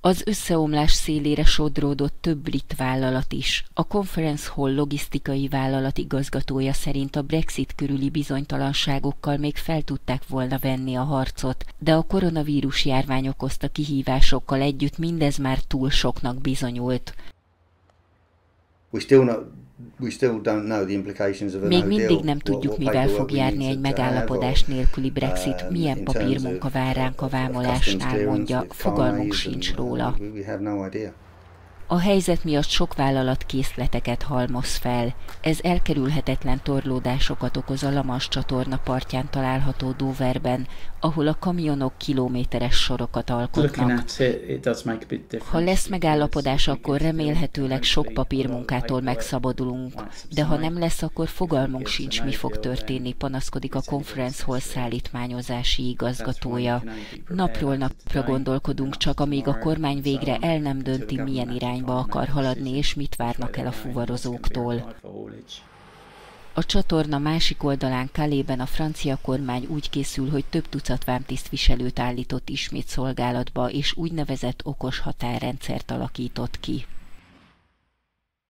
Az összeomlás szélére sodródott több brit vállalat is. A Conference Hall logisztikai vállalat igazgatója szerint a Brexit körüli bizonytalanságokkal még fel tudták volna venni a harcot, de a koronavírus járvány okozta kihívásokkal együtt mindez már túl soknak bizonyult. Még mindig nem tudjuk, mivel fog járni egy megállapodás nélküli Brexit, milyen papírmunka vár ránk a vámolásnál, mondja, fogalmunk sincs róla. A helyzet miatt sok vállalat készleteket halmoz fel. Ez elkerülhetetlen torlódásokat okoz a La Manche csatorna partján található Doverben, ahol a kamionok kilométeres sorokat alkotnak. Ha lesz megállapodás, akkor remélhetőleg sok papírmunkától megszabadulunk, de ha nem lesz, akkor fogalmunk sincs, mi fog történni, panaszkodik a Conference Hall szállítmányozási igazgatója. Napról napra gondolkodunk csak, amíg a kormány végre el nem dönti, milyen irányba akar haladni, és mit várnak el a fuvarozóktól. A csatorna másik oldalán, Calais-ben a francia kormány úgy készül, hogy több tucat vámtisztviselőt állított ismét szolgálatba, és úgynevezett okos határrendszert alakított ki.